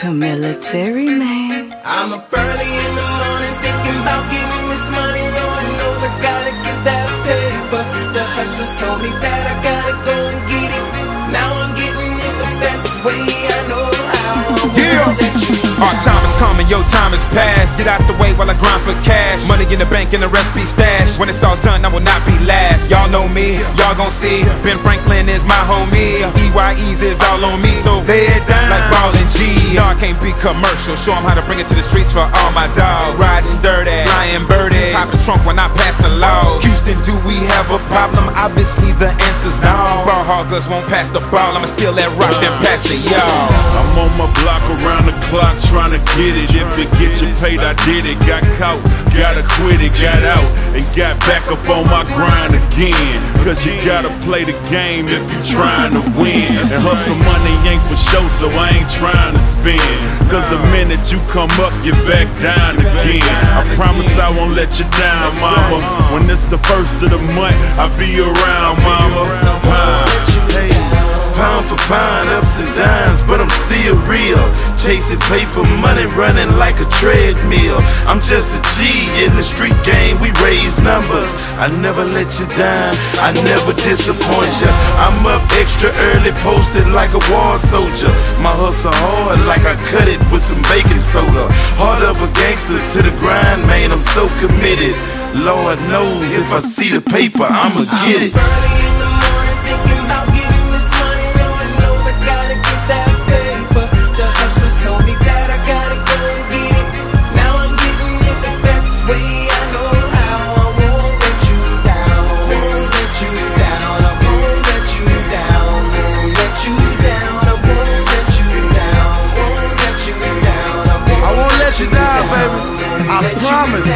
a military man. I'm up early in the morning thinking about getting this money. Lord knows I gotta get that paper. The hustlers told me that I gotta go and get it. Now I'm getting it the best way I know how. Our time is coming, your time is past. Get out the way while I grind for cash. Money in the bank and the rest be stashed. When it's all done, I will not be last. Y'all know me, y'all gon' see. Ben Franklin is my homie. EYE's is all on me, so lay it down like Ball and G. No, I can't be commercial. Show 'em how to bring it to the streets for all my dogs. Riding dirty, flying birdies. Pop the trunk when I pass the law. Houston, do we have a problem? Obviously the answer's no. Ball hoggers won't pass the ball. I'ma steal that rock and pass it, y'all. I'm on my block around the clock trying to get it. If it get you paid, I did it. Got caught, gotta quit it. Got out and got back up on my grind again. Cause you gotta play the game if you trying to win. And hustle money ain't for show, so I ain't trying to spend. Cause the minute you come up, you're back down again. I promise I won't let you down, mama. When it's the first of the month, I'll be around, mama. Pound for pound, ups and downs, but I'm still real. Chasing paper money, running like a treadmill. I'm just a G in the street game, we raise numbers. I never let you down, I never disappoint ya. I'm up extra early, posted like a war soldier. My hustle hard like I cut it with some baking soda. Heart of a gangster to the grind, man, I'm so committed. Lord knows if I see the paper, I'ma get it. I promise.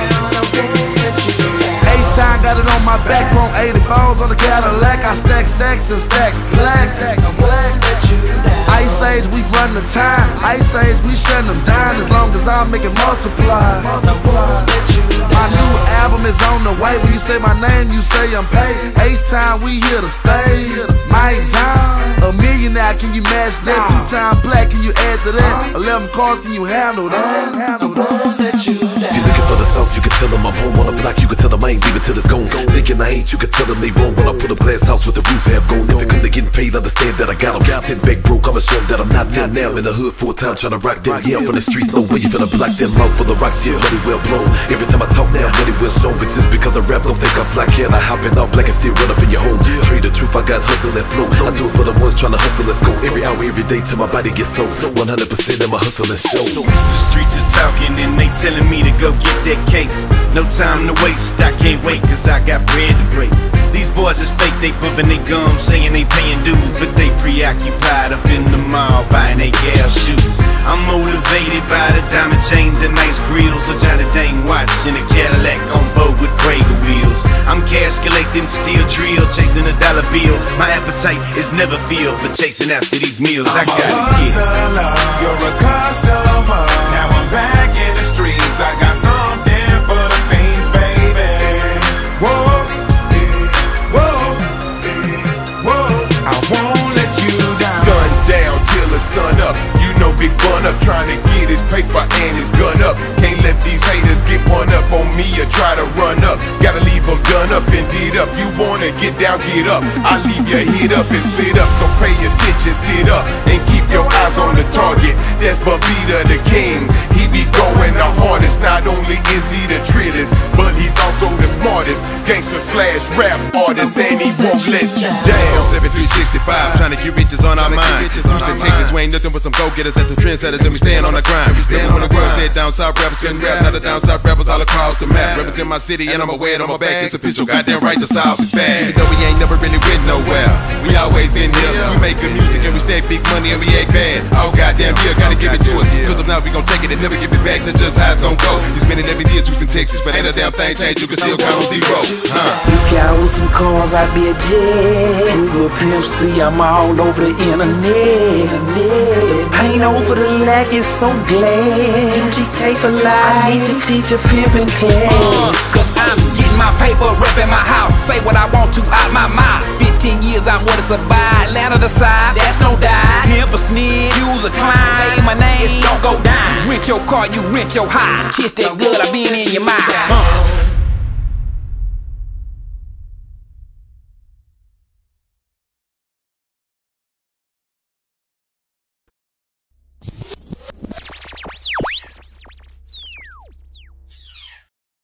H-Time got it on my back, from 80 balls on the Cadillac. I stack stacks and stack blacks. Ice Age, we run the time. Ice Age, we shut them down as long as I make it multiply. My new album is on the way. When you say my name, you say I'm paid. H-Time, we here to stay. Mike Down, a millionaire, can you match that? 2-time black, can you add to that? 11 cars, can you handle that? If you're looking for the sauce, you can tell them I'm home on the block. You can tell them I ain't leaving till it's gone. Thinking I ain't, you can tell them they wrong. When I put a glass house with the roof half gone. If it come to getting paid, understand that I got them. Sitting back broke, I'ma show them that I'm not there now. In the hood full-time trying to rock them. Yeah, I'm from the streets, no way you finna block them. Mouth full of rocks, yeah, money well blown. Every time I talk now, money well shown. But just because I rap, don't think I fly. Can I hop in all black and still run up in your home? Trade the truth, I got hustle and flow. I do it for the ones trying to hustle and go. Every hour, every day till my body gets sold. 100% in my hustle and show. The streets is talking and they telling me to go get that cake. No time to waste, I can't wait cause I got bread to break. These boys is fake, they bumping they gums, saying they paying dues, but they preoccupied up in the mall buying they gal shoes. I'm motivated by the diamond chains and nice grills, a Johnny Dang watch in a Cadillac on board with Prager wheels. I'm cash collecting, steel drill, chasing a dollar bill. My appetite is never filled, but chasing after these meals I gotta get. You're a customer, now I'm back in the streets. I got something for the fiends, baby. Whoa, whoa, whoa, I won't let you down. Sun down till the sun up. You know Big Bun up, trying to get his paper and his gun up. Can't let these haters get one up on me or try to run up. Gotta leave them done up and did up. You wanna get down, get up. I leave your head up and split up. So pay attention, sit up and keep your eyes on the target. That's Babita the king. He be going the hardest. Not only is he the trillest, but he's also the smartest gangster slash rap artist, and he won't let you down. 7365, trying to get riches on our mind. Houston, Texas, we ain't nothing but some go-getters and some trendsetters, and we stand on the grind. Never when the world said down south rappers couldn't rap, now the down south rappers all across the map. Represent my city and I'ma wear it on my back. It's official, goddamn right, the south is bad. Even though we ain't never really went nowhere, we always been here. We make good music and we stay big money and we act bad. Oh goddamn yeah, gotta give it to us. Cause if not, we gon' take it and never give it back. That's just how it's gon' go. You spending every year Houston, Texas, but ain't a damn thing changed. You can still count on zero. You got with some cars, I be a jet. Google Pimp C, I'm all over the internet. Paint over the lack is so glad. UGK for life, I need to teach a pimpin' class. Cause I'm getting my paper up in my house. Say what I want to out my mouth. 15 years I'm what it's about. Land of the side, that's no die. Pimp a snitch, use a climb. Say my name, it's don't go rent your car, you rent your high. Kiss that girl, I been in your mind.